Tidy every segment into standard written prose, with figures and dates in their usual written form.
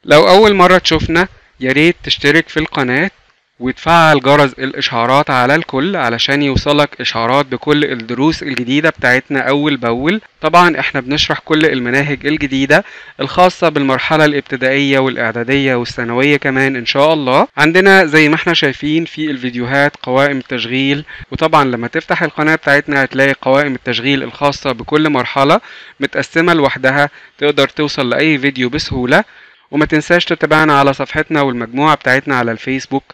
لو أول مرة تشوفنا ياريت تشترك في القناة وتفعل جرس الإشعارات على الكل علشان يوصلك إشعارات بكل الدروس الجديدة بتاعتنا أول بأول. طبعا احنا بنشرح كل المناهج الجديدة الخاصة بالمرحلة الابتدائية والإعدادية والثانوية كمان إن شاء الله. عندنا زي ما احنا شايفين في الفيديوهات قوائم تشغيل، وطبعا لما تفتح القناة بتاعتنا هتلاقي قوائم التشغيل الخاصة بكل مرحلة متقسمة لوحدها، تقدر توصل لأي فيديو بسهولة. وما تنساش تتابعنا على صفحتنا والمجموعة بتاعتنا على الفيسبوك.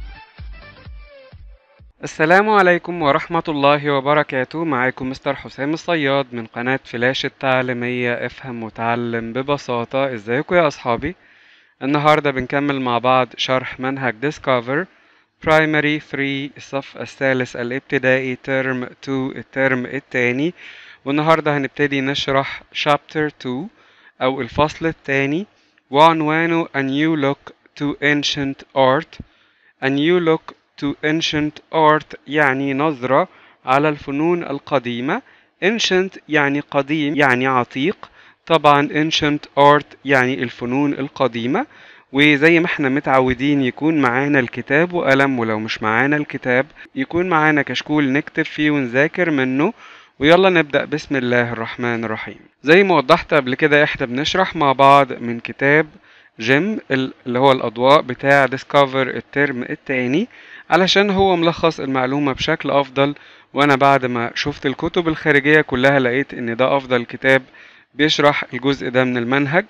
السلام عليكم ورحمة الله وبركاته. معاكم مستر حسام الصياد من قناة فلاش التعليمية افهم وتعلم ببساطة. ازيكم يا أصحابي؟ النهاردة بنكمل مع بعض شرح منهج Discover Primary 3 الصف الثالث الابتدائي ترم 2 الترم الثاني. والنهاردة هنبتدي نشرح Chapter 2 أو الفصل الثاني، وعنوانه A New Look to Ancient Art. A New Look to Ancient Art يعني نظرة على الفنون القديمة. Ancient يعني قديم يعني عتيق، طبعا Ancient Art يعني الفنون القديمة. وزي ما احنا متعودين يكون معانا الكتاب وقلم، ولو مش معانا الكتاب يكون معانا كشكول نكتب فيه ونذاكر منه. ويلا نبدأ بسم الله الرحمن الرحيم. زي ما وضحت قبل كده احنا بنشرح مع بعض من كتاب جيم اللي هو الأضواء بتاع ديسكفر الترم التاني، علشان هو ملخص المعلومة بشكل أفضل. وأنا بعد ما شفت الكتب الخارجية كلها لقيت إن ده أفضل كتاب بيشرح الجزء ده من المنهج.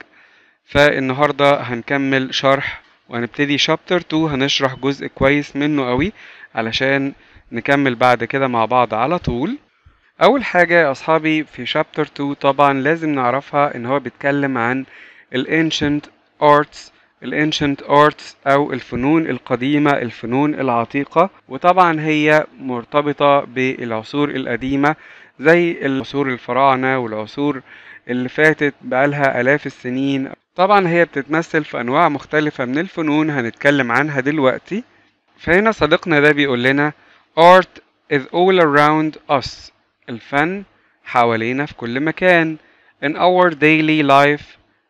فالنهاردة هنكمل شرح وهنبتدي شابتر 2، هنشرح جزء كويس منه قوي علشان نكمل بعد كده مع بعض على طول. اول حاجة يا اصحابي في شابتر 2 طبعا لازم نعرفها ان هو بيتكلم عن الانشنت ارتس. الانشنت ارتس او الفنون القديمة الفنون العتيقة، وطبعا هي مرتبطة بالعصور القديمة زي العصور الفراعنة والعصور اللي فاتت بقالها آلاف السنين. طبعا هي بتتمثل في أنواع مختلفة من الفنون هنتكلم عنها دلوقتي. فهنا صديقنا ده بيقول لنا Art is all around us. الفن حوالينا في كل مكان. In our daily life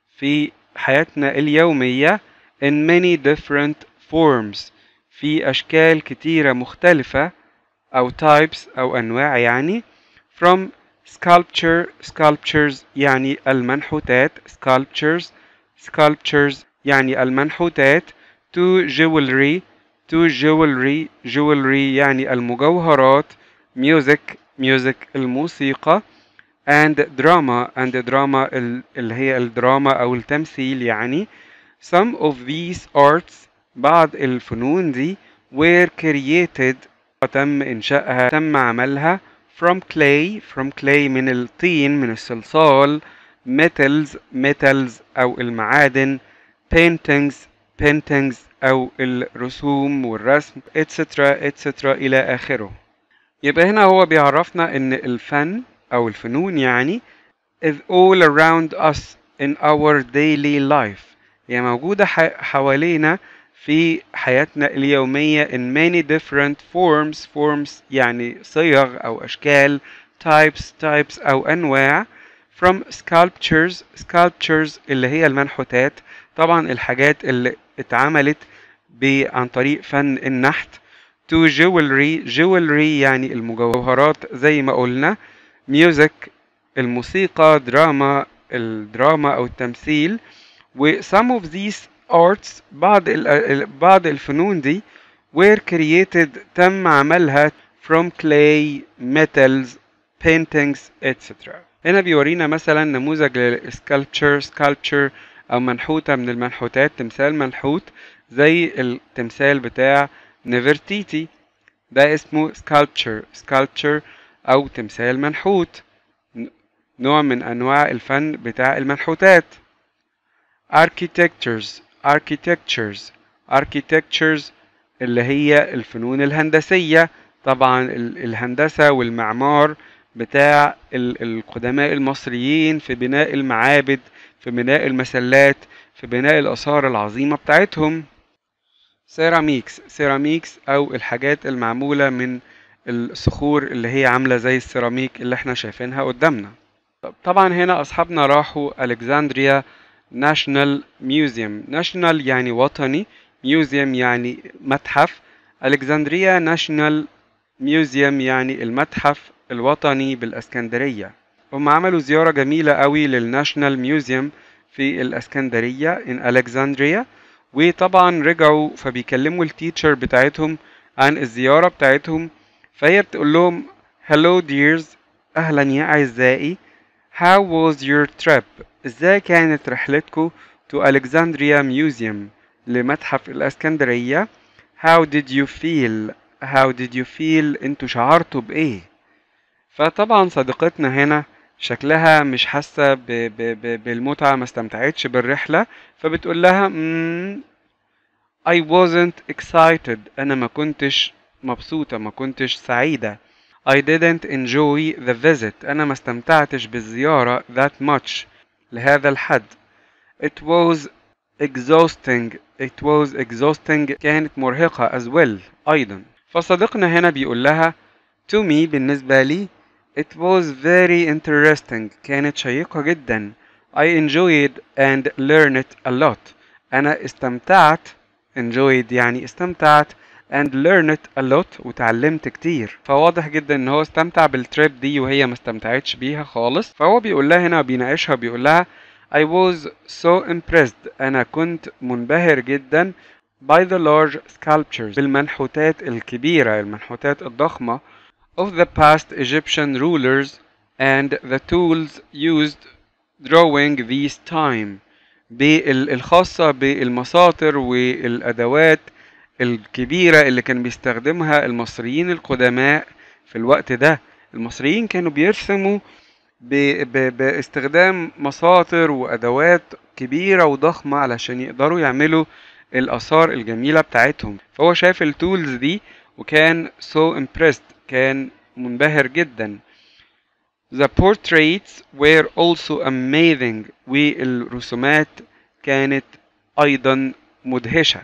في حياتنا اليومية. In many different forms في أشكال كتيرة مختلفة أو types أو أنواع يعني. From sculptures يعني المنحوتات. sculptures يعني المنحوتات. to jewelry يعني المجوهرات. music الموسيقى. and drama اللي هي الدراما أو التمثيل يعني. some of these arts بعض الفنون دي were created تم إنشائها تم عملها from clay من الطين من الصلصال. metals أو المعادن. paintings أو الرسوم والرسم etc إلى آخره. يبقى هنا هو بيعرفنا إن الفن أو الفنون يعني is all around us in our daily life، هي موجودة حوالينا في حياتنا اليومية in many different forms يعني صيغ أو أشكال. types أو أنواع. from sculptures اللي هي المنحوتات، طبعا الحاجات اللي اتعملت عن طريق فن النحت. to jewelry يعني المجوهرات زي ما قلنا. music الموسيقى. الدراما أو التمثيل. و some of these arts بعض الفنون دي were created تم عملها from clay, metals, paintings etc. هنا بيورينا مثلا نموذج للسكالبتشر أو منحوتة من المنحوتات، تمثال منحوت زي التمثال بتاع نفرتيتي، ده اسمه sculpture أو تمثال منحوت، نوع من أنواع الفن بتاع المنحوتات. architectures اللي هي الفنون الهندسية، طبعا الهندسة والمعمار بتاع القدماء المصريين في بناء المعابد، في بناء المسلات، في بناء الآثار العظيمة بتاعتهم. سيراميكس أو الحاجات المعمولة من الصخور اللي هي عاملة زي السيراميك اللي احنا شايفينها قدامنا. طبعا هنا أصحابنا راحوا ألكسندريا national museum. national يعني وطني، museum يعني متحف. Alexandria national museum يعني المتحف الوطني بالاسكندرية. هم عملوا زيارة جميلة قوي للناشنال ميوزيوم في الاسكندرية in Alexandria، وطبعا رجعوا فبيكلموا التيتشر بتاعتهم عن الزيارة بتاعتهم. فهي بتقول لهم hello dears، أهلا يا أعزائي. how was your trip؟ إزاي كانت رحلتكم to Alexandria Museum لمتحف الإسكندرية؟ how did you feel؟ how did you feel؟ انتوا شعرتوا بإيه؟ فطبعا صديقتنا هنا شكلها مش حاسة بالمتعة، ما استمتعتش بالرحلة، فبتقول لها I wasn't excited، أنا ما كنتش مبسوطة، ما كنتش سعيدة. I didn't enjoy the visit، أنا ما استمتعتش بالزيارة that much، لهذا الحد. It was exhausting، it was exhausting كانت مرهقة as well أيضا. فصديقنا هنا بيقول لها to me بالنسبة لي it was very interesting، كانت شيقة جدا. I enjoyed and learned a lot، أنا استمتعت، enjoyed يعني استمتعت and learned a lot وتعلمت كتير. فواضح جدا ان هو استمتع بالتريب دي وهي ما استمتعتش بيها خالص. فهو بيقول لها هنا بيناقشها بيقول لها I was so impressed، أنا كنت منبهر جدا by the large sculptures، بالمنحوتات الكبيرة، المنحوتات الضخمة of the past Egyptian rulers and the tools used drawing these time، الخاصة بالمساطر والأدوات الكبيرة اللي كان بيستخدمها المصريين القدماء في الوقت ده. المصريين كانوا بيرسموا باستخدام مساطر وأدوات كبيرة وضخمة علشان يقدروا يعملوا الآثار الجميلة بتاعتهم. فهو شاف التولز دي وكان so impressed، كان منبهر جدا. The portraits were also amazing، والرسومات كانت أيضا مدهشة.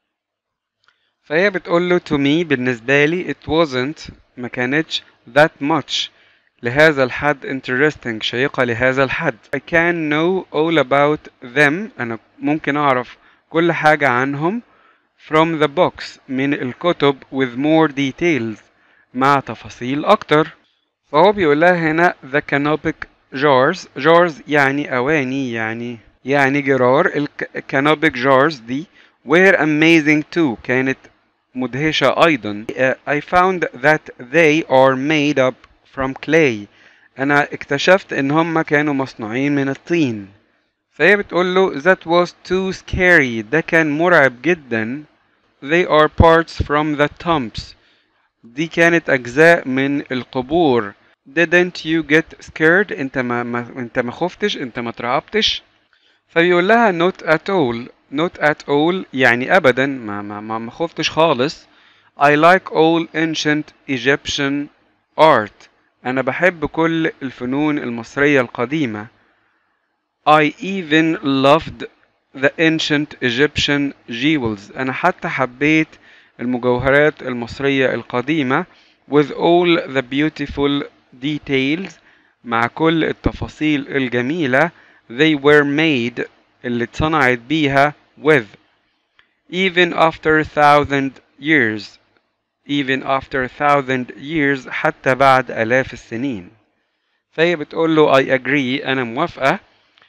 فهي بتقول له to me بالنسبة لي it wasn't، ما كانتش that much، لهذا الحد interesting، شيقة لهذا الحد. I can know all about them، أنا ممكن أعرف كل حاجة عنهم from the books، من الكتب with more details، مع تفاصيل أكتر. فهو بيقول لها هنا the canopic jars يعني أواني، يعني جرار. canopic jars دي were amazing too، كانت مدهشة أيضا. I found that they are made up from clay، أنا اكتشفت إن هم كانوا مصنوعين من الطين. فهي بتقول له that was too scary، ده كان مرعب جدا. they are parts from the tombs، دي كانت أجزاء من القبور. didn't you get scared؟ انت ما خفتش، انت ما ترعبتش؟ فبيقول لها not at all، not at all يعني أبدا، ما خفتش خالص. I like all ancient Egyptian art، أنا بحب كل الفنون المصرية القديمة. I even loved the ancient Egyptian jewels، أنا حتى حبيت المجوهرات المصرية القديمة with all the beautiful details، مع كل التفاصيل الجميلة they were made، اللي اتصنعت بيها with even after 1,000 years، even after 1,000 years حتى بعد آلاف السنين. فهي بتقول له I agree، أنا موافقة.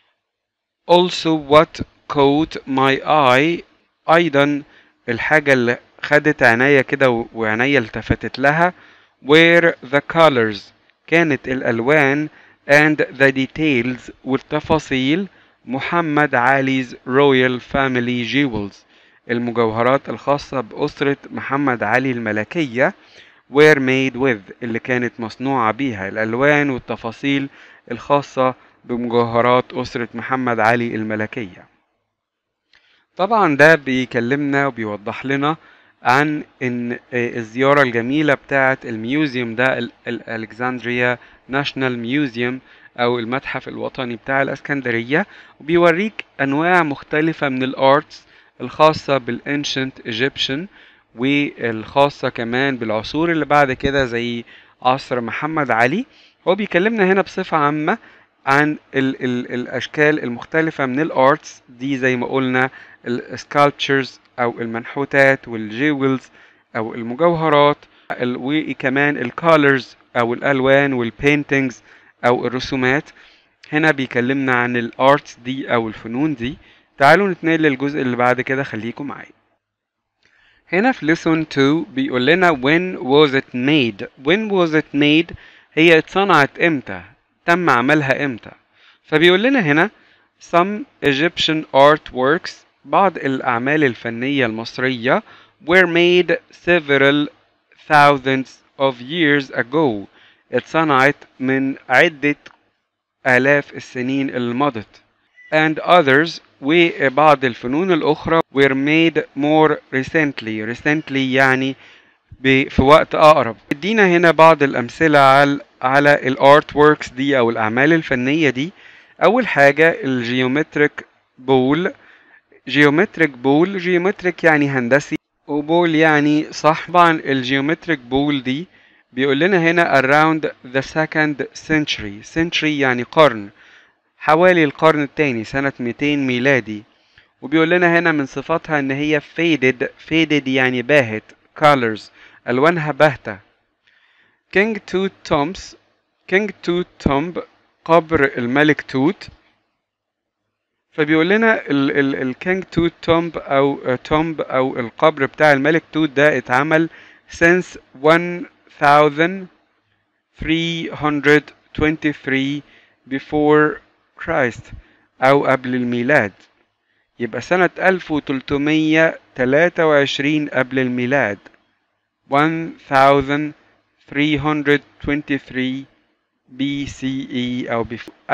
also what caught my eye، أيضا الحاجة اللي خدت عينيا كده وعينيا التفتت لها were the colors، كانت الألوان and the details والتفاصيل محمد علي's royal family jewels، المجوهرات الخاصة بأسرة محمد علي الملكية were made with، اللي كانت مصنوعة بيها، الألوان والتفاصيل الخاصة بمجوهرات أسرة محمد علي الملكية. طبعا ده بيكلمنا وبيوضح لنا عن ان الزيارة الجميلة بتاعة الميوزيوم ده، الالكسندريا ناشونال ميوزيوم او المتحف الوطني بتاع الاسكندرية، وبيوريك انواع مختلفة من الارتس الخاصة بالانشنت ايجيبشن، والخاصة كمان بالعصور اللي بعد كده زي عصر محمد علي. هو بيكلمنا هنا بصفة عامة عن ال الأشكال المختلفة من الارتس دي، زي ما قلنا السكالبتشرز أو المنحوتات والجيولز أو المجوهرات، وكمان الكالرز أو الألوان والبينتينجز أو الرسومات. هنا بيكلمنا عن الارتس دي أو الفنون دي. تعالوا نتنقل للجزء اللي بعد كده، خليكم معايا. هنا في lesson 2 بيقول لنا when was it made. when was it made هي اتصنعت امتى، تم عملها امتى. فبيقول لنا هنا some Egyptian artworks، بعض الأعمال الفنية المصرية were made several thousands of years ago، اتصنعت من عدة آلاف السنين اللي مضت. and others، وبعض الفنون الأخرى were made more recently يعني في وقت أقرب. ادينا هنا بعض الأمثلة على الارت ووركس دي أو الأعمال الفنية دي. أول حاجة الجيومتريك بول. جيومتريك يعني هندسي، وبول يعني صح. طبعا الجيومتريك بول دي بيقول لنا هنا around the second century يعني قرن، حوالي القرن الثاني سنة 200 ميلادي. وبيقول لنا هنا من صفاتها ان هي faded يعني باهت، colors الوانها باهتة. King Tut Tomb قبر الملك توت. فبيقول لنا الكينج توت تومب او القبر بتاع الملك توت ده اتعمل since 1323 before Christ او قبل الميلاد. يبقى سنة 1323 قبل الميلاد، 1323 BCE أو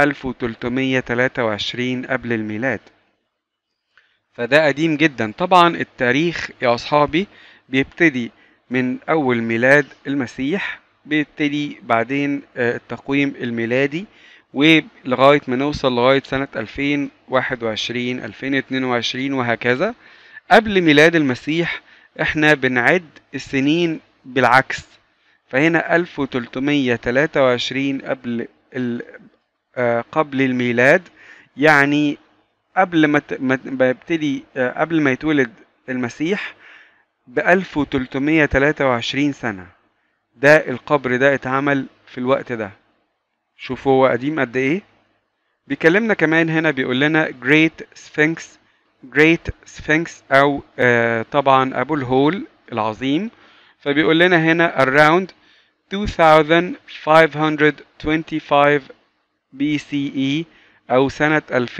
1323 قبل الميلاد. فده قديم جدا. طبعا التاريخ يا أصحابي بيبتدي من أول ميلاد المسيح، بيبتدي بعدين التقويم الميلادي، ولغاية ما نوصل لغاية سنة 2021 2022 وهكذا. قبل ميلاد المسيح احنا بنعد السنين بالعكس، فهنا 1323 قبل الميلاد، يعني قبل ما يتولد المسيح ب 1323 سنة. ده القبر ده اتعمل في الوقت ده. شوفوا هو قديم قد ايه. بيكلمنا كمان هنا بيقول لنا Great Sphinx او طبعا ابو الهول العظيم. فبيقول لنا هنا around 2525 BCE او سنة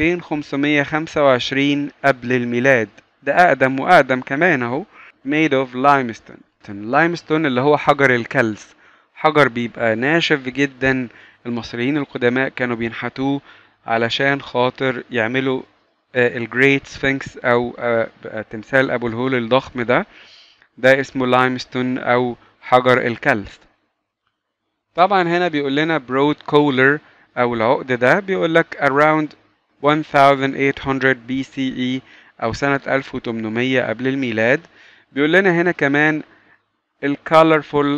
2525 قبل الميلاد. ده اقدم كمان اهو. made of limestone اللي هو حجر الكلس، حجر بيبقى ناشف جدا. المصريين القدماء كانوا بينحتوه علشان خاطر يعملوا الجريت سفنكس او تمثال ابو الهول الضخم ده اسمه لايمستون او حجر الكلس. طبعا هنا بيقول لنا برود كولر او العقد ده، بيقول لك around 1800 BCE او سنة 1800 قبل الميلاد. بيقول لنا هنا كمان الcolorful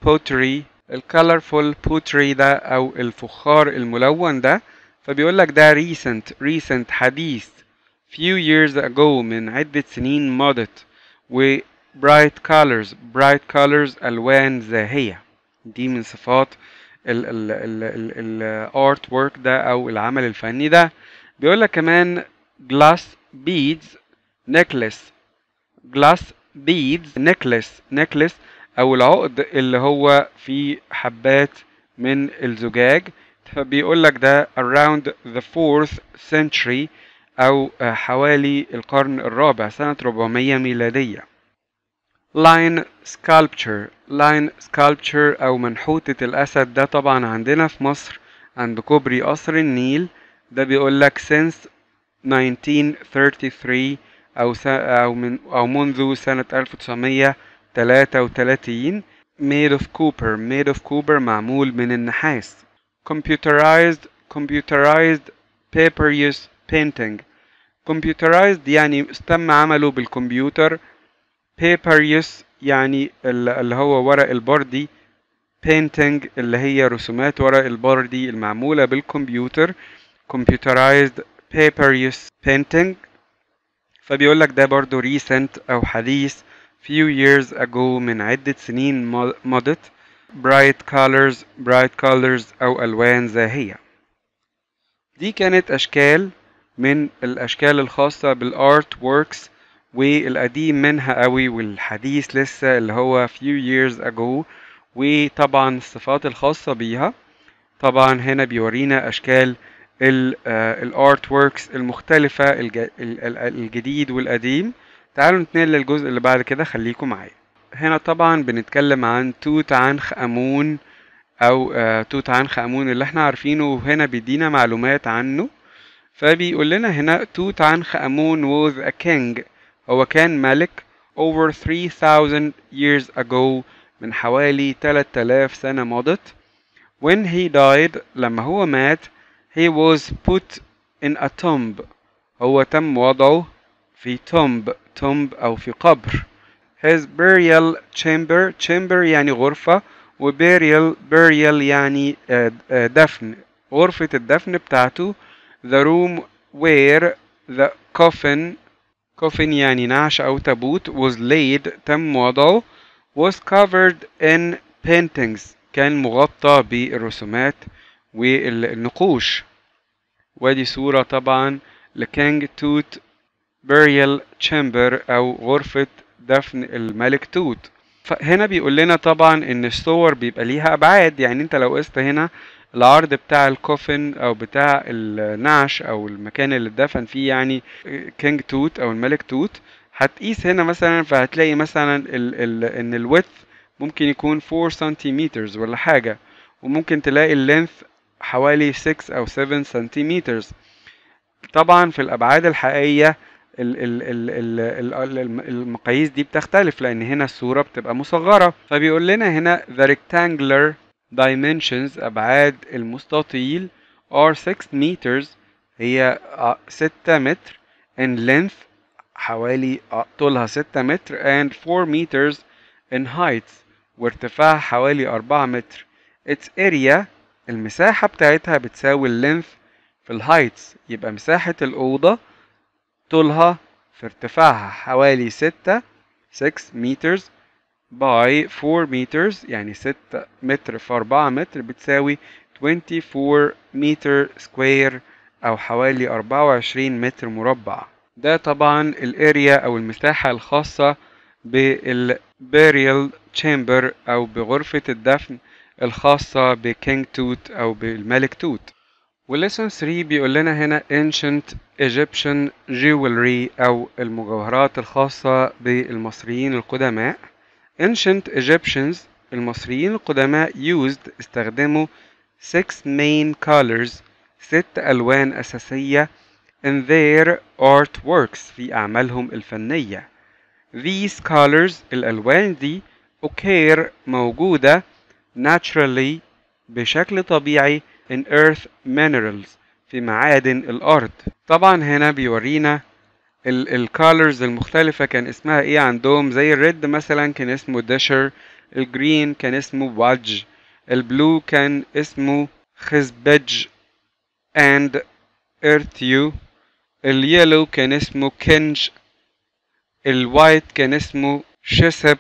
pottery ده او الفخار الملون ده. فبيقول لك ده recent حديث few years ago من عدة سنين مضت. و bright colors ألوان زاهية. دي من صفات ال art work ده أو العمل الفني ده. بيقول لك كمان glass beads necklace أو العقد اللي هو فيه حبات من الزجاج. فبيقول لك ده around the 4th century أو حوالي القرن الرابع سنة 400 ميلادية. line sculpture أو منحوتة الأسد ده طبعا عندنا في مصر عند كوبري قصر النيل. ده بيقول لك since 1933 أو منذ سنة 1933 made of copper معمول من النحاس. computerized papyrus painting. computerized يعني تم عمله بالكمبيوتر. papyrus يعني اللي هو ورق البردي. painting اللي هي رسومات ورق البردي المعمولة بالكمبيوتر computerized paper painting. فبيقول لك ده برضو recent أو حديث few years ago من عدة سنين مضت. bright colors أو ألوان زاهية. دي كانت أشكال من الأشكال الخاصة بالارت works، والقديم منها قوي والحديث لسه اللي هو few years ago، وطبعا الصفات الخاصة بيها. طبعا هنا بيورينا أشكال الارت works المختلفة الجديد والقديم. تعالوا نتنقل للجزء اللي بعد كده، خليكم معايا. هنا طبعا بنتكلم عن توت عنخ آمون أو توت عنخ آمون اللي احنا عارفينه، وهنا بيدينا معلومات عنه. فبيقول لنا هنا توت عنخ آمون was a king، هو كان ملك over 3000 years ago من حوالي 3000 سنة مضت. when he died لما هو مات he was put in a tomb، هو تم وضعه في tomb أو في قبر. his burial chamber يعني غرفة، و burial يعني دفن، غرفة الدفن بتاعته. the room where the coffin يعني نعش أو تابوت was laid تم وضعه was covered in paintings كان مغطى بالرسومات والنقوش. ودي صورة طبعا لكينج توت burial chamber أو غرفة دفن الملك توت. فهنا بيقول لنا طبعا ان الصور بيبقى ليها ابعاد، يعني انت لو قست هنا العرض بتاع الكوفن او بتاع النعش او المكان اللي اتدفن فيه يعني كينج توت او الملك توت، هتقيس هنا مثلا فهتلاقي مثلا ان الويدث ممكن يكون 4 سنتيمتر ولا حاجة، وممكن تلاقي اللينث حوالي 6 او 7 سنتيمتر. طبعا في الابعاد الحقيقية المقاييس دي بتختلف، لان هنا الصورة بتبقى مصغرة. فبيقول لنا هنا the rectangular dimensions ابعاد المستطيل are 6 meters هي 6 متر in length حوالي طولها 6 متر and 4 meters in height وارتفاعها حوالي 4 متر. its area المساحة بتاعتها بتساوي اللينث في الهايتس، يبقى مساحة الأوضة طولها في ارتفاعها حوالي 6 meters by 4 meters يعني 6 متر في 4 متر بتساوي 24 متر سكوير أو حوالي 24 متر مربع. ده طبعا الاريا أو المساحة الخاصة بالبيريال تشامبر أو بغرفة الدفن الخاصة بكينج توت أو بالملك توت. ولسن 3 بيقول لنا هنا ancient Egyptian jewelry أو المجوهرات الخاصة بالمصريين القدماء. ancient Egyptians المصريين القدماء used استخدموا 6 main colors 6 ألوان أساسية in their artworks في أعمالهم الفنية. these colors الألوان دي occur موجودة naturally بشكل طبيعي in earth minerals في معادن الأرض. طبعا هنا بيورينا الكالرز المختلفة كان اسمها ايه عندهم، زي الريد مثلا كان اسمه دشر، الجرين كان اسمه وادج، البلو كان اسمه خزبج and earthyu، اليلو كان اسمه كنج، الوايت كان اسمه شسب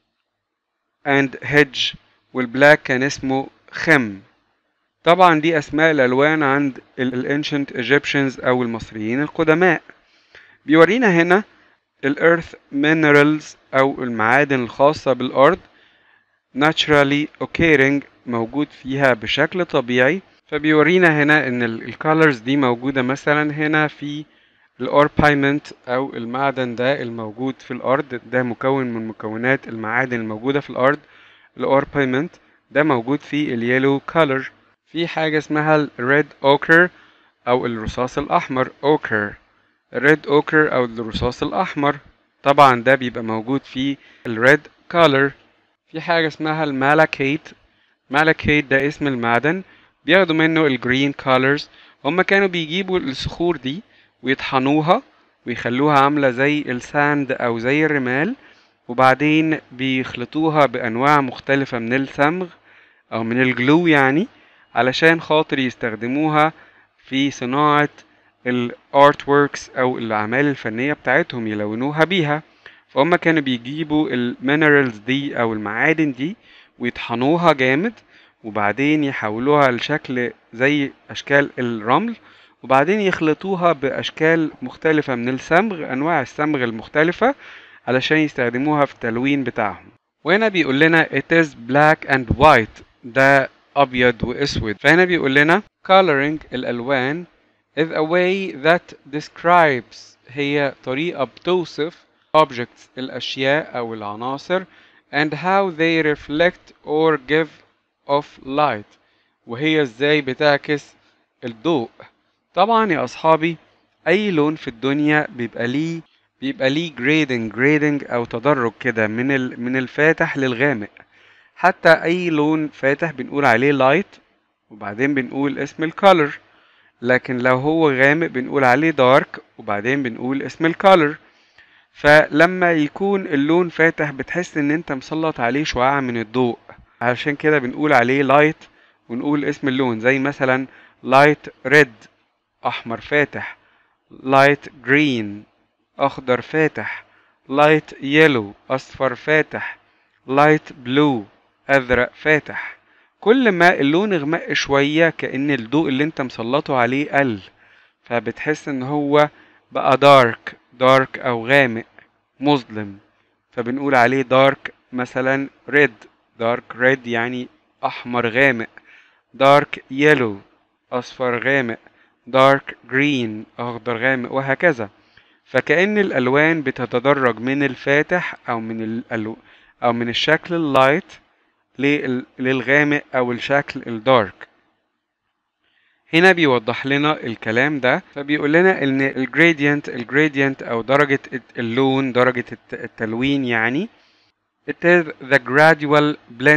and hedge، والبلاك كان اسمه خم. طبعا دي اسماء الالوان عند الانشنت ايجيبشنز او المصريين القدماء. بيورينا هنا الارث مينرالز او المعادن الخاصة بالارض naturally occurring موجود فيها بشكل طبيعي. فبيورينا هنا ان الكالرز دي موجودة مثلا هنا في الأوربايمنت أو المعدن ده الموجود في الأرض، ده مكون من مكونات المعادن الموجودة في الأرض. الأوربايمنت ده موجود في اليلو كالر. في حاجة اسمها الريد أوكر أو الرصاص الأحمر أوكر، الريد أوكر أو الرصاص الأحمر طبعا ده بيبقى موجود في الريد كالر. في حاجة اسمها المالاكيت، مالاكيت ده اسم المعدن بياخدوا منه الجرين كالرز. هما كانوا بيجيبوا الصخور دي ويطحنوها ويخلوها عاملة زي الساند أو زي الرمال، وبعدين بيخلطوها بأنواع مختلفة من الصمغ او من الجلو يعني، علشان خاطر يستخدموها في صناعة الارت ووركس او الاعمال الفنية بتاعتهم يلونوها بيها. فهم كانوا بيجيبوا المينرالز دي او المعادن دي ويطحنوها جامد، وبعدين يحولوها لشكل زي اشكال الرمل، وبعدين يخلطوها باشكال مختلفة من الصمغ، انواع الصمغ المختلفة، علشان يستخدموها في التلوين بتاعهم. وهنا بيقول لنا it is black and white، ده ابيض واسود. فهنا بيقول لنا coloring الالوان is a way that describes، هي طريقة بتوصف objects الاشياء او العناصر and how they reflect or give off light، وهي ازاي بتعكس الضوء. طبعا يا اصحابي اي لون في الدنيا بيبقى ليه grading او تدرج كده من الفاتح للغامق. حتى اي لون فاتح بنقول عليه light وبعدين بنقول اسم الكالر، لكن لو هو غامق بنقول عليه dark وبعدين بنقول اسم الكالر. فلما يكون اللون فاتح بتحس ان انت مسلط عليه شعاع من الضوء، عشان كده بنقول عليه light ونقول اسم اللون، زي مثلا light red احمر فاتح، light green اخضر فاتح، light yellow اصفر فاتح، light blue ازرق فاتح. كل ما اللون اغمق شوية كأن الضوء اللي انت مسلطه عليه قل، فبتحس ان هو بقى dark او غامق مظلم، فبنقول عليه dark. مثلا dark red يعني احمر غامق، dark yellow اصفر غامق، dark green اخضر غامق، وهكذا. فكأن الالوان بتتدرج من الفاتح او من الشكل اللايت للغامق او الشكل الدارك. هنا بيوضح لنا الكلام ده، فبيقول لنا ان الجريدينت او درجة اللون، درجة التلوين يعني it is the gradual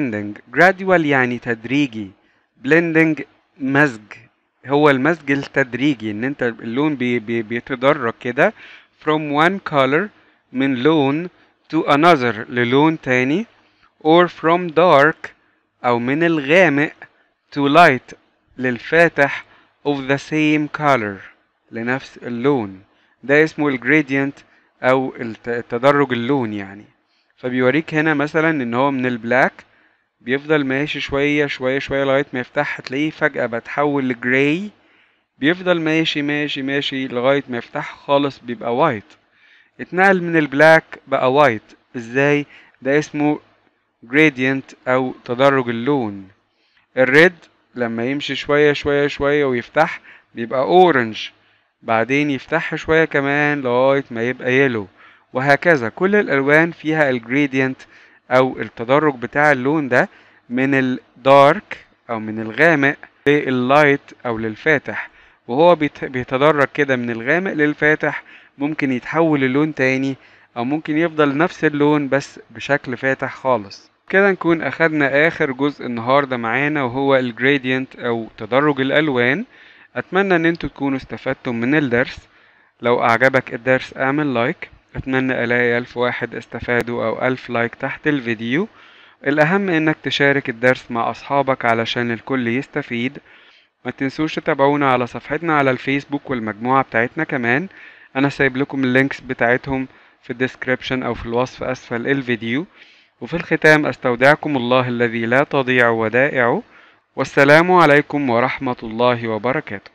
gradual يعني تدريجي، blending مزج، هو المزج التدريجي، ان انت اللون بيتدرج كده from one color من لون to another للون تاني، or from dark او من الغامق to light للفاتح of the same color لنفس اللون. ده اسمه الجريدينت او التدرج اللون يعني. فبيوريك هنا مثلا ان هو من البلاك بيفضل ماشي شوية لغاية ما يفتح، هتلاقيه فجأة بتحول لجراي، بيفضل ماشي لغاية ما يفتح خالص بيبقى وايت. اتنقل من البلاك بقى وايت ازاي؟ ده اسمه جريدينت او تدرج اللون. الريد لما يمشي شوية ويفتح بيبقى اورنج، بعدين يفتح شوية كمان لغاية ما يبقى يلو، وهكذا. كل الالوان فيها الجريدينت او التدرج بتاع اللون ده من الدارك او من الغامق لللايت او للفاتح، وهو بيتدرج كده من الغامق للفاتح. ممكن يتحول للون تاني او ممكن يفضل نفس اللون بس بشكل فاتح خالص. كده نكون اخدنا اخر جزء النهاردة معانا، وهو الجريدينت او تدرج الالوان. اتمنى ان انتوا تكونوا استفدتم من الدرس. لو اعجبك الدرس اعمل لايك، اتمنى الاقي 1000 واحد استفادوا او 1000 لايك تحت الفيديو. الاهم انك تشارك الدرس مع اصحابك علشان الكل يستفيد. ما تنسوش تتابعونا على صفحتنا على الفيسبوك والمجموعة بتاعتنا كمان، انا سايب لكم اللينكس بتاعتهم في الديسكريبشن او في الوصف اسفل الفيديو. وفي الختام استودعكم الله الذي لا تضيع ودائعه، والسلام عليكم ورحمة الله وبركاته.